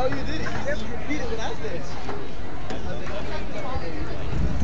Oh, you did it. You have to repeat it what I said.